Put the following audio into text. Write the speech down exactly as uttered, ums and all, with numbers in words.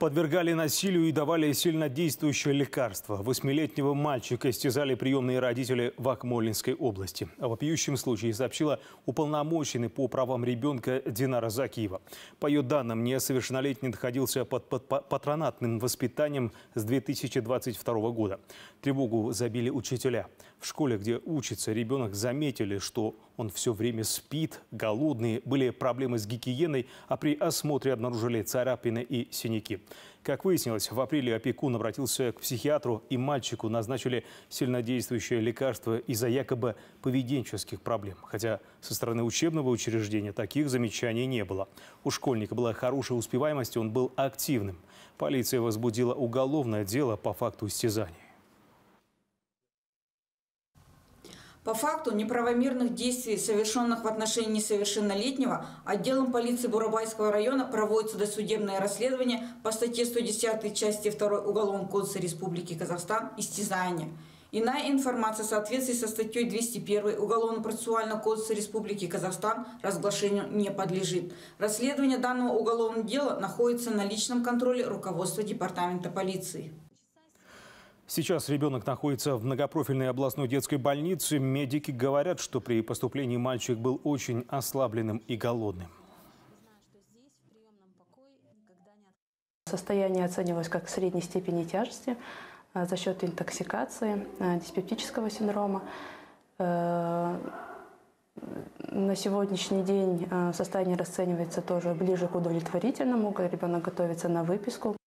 Подвергали насилию и давали сильнодействующее лекарство. Восьмилетнего мальчика истязали приемные родители в Акмолинской области. О вопиющем случае сообщила уполномоченный по правам ребенка Динара Закиева. По ее данным, несовершеннолетний находился под патронатным воспитанием с две тысячи двадцать второго года. Тревогу забили учителя. В школе, где учится ребенок, заметили, что он все время спит, голодный, были проблемы с гигиеной, а при осмотре обнаружили царапины и синяки. Как выяснилось, в апреле опекун обратился к психиатру, и мальчику назначили сильнодействующее лекарство из-за якобы поведенческих проблем. Хотя со стороны учебного учреждения таких замечаний не было. У школьника была хорошая успеваемость, он был активным. Полиция возбудила уголовное дело по факту истязания. По факту неправомерных действий, совершенных в отношении несовершеннолетнего, отделом полиции Бурабайского района проводится досудебное расследование по статье сто десятой части второй Уголовного кодекса Республики Казахстан «Истязание». Иная информация в соответствии со статьей двести первой Уголовно-процессуального кодекса Республики Казахстан разглашению не подлежит. Расследование данного уголовного дела находится на личном контроле руководства департамента полиции. Сейчас ребенок находится в многопрофильной областной детской больнице. Медики говорят, что при поступлении мальчик был очень ослабленным и голодным. Состояние оценивалось как средней степени тяжести за счет интоксикации, диспептического синдрома. На сегодняшний день состояние расценивается тоже ближе к удовлетворительному. Ребенок готовится на выписку.